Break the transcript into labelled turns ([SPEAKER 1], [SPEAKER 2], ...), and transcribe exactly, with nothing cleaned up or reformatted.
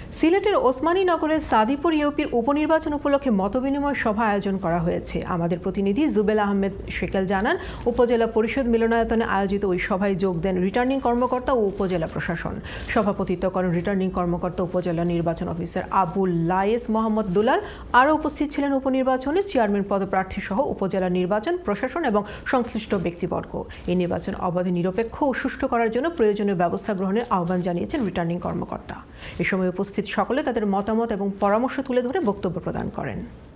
[SPEAKER 1] সিলেটের ওসমানী নগরের সাদিপুর ইউপির উপনির্বাচন উপলক্ষে মতবিনিময় সভা আয়োজন করা হয়েছে। আমাদের প্রতিনিধি জুবেল আহমেদ শেকেল জানান, উপজেলা পরিষদ মিলনায়তনে আয়োজিত ওই সভায় যোগ দেন রিটার্নিং কর্মকর্তা ও উপজেলা প্রশাসন। সভাপতিত্ব করেন রিটার্নিং কর্মকর্তা উপজেলা নির্বাচন অফিসার আবুল লায়েস মোহাম্মদ দুলাল। আরও উপস্থিত ছিলেন উপনির্বাচনে চেয়ারম্যান পদপ্রার্থী সহ উপজেলা নির্বাচন প্রশাসন এবং সংশ্লিষ্ট ব্যক্তিবর্গ। এই নির্বাচন অবাধ, নিরপেক্ষ ও সুষ্ঠু করার জন্য প্রয়োজনীয় ব্যবস্থা গ্রহণের আহ্বান জানিয়েছেন রিটার্নিং কর্মকর্তা। এ সময় উপস্থিত সকলে তাদের মতামত এবং পরামর্শ তুলে ধরে বক্তব্য প্রদান করেন।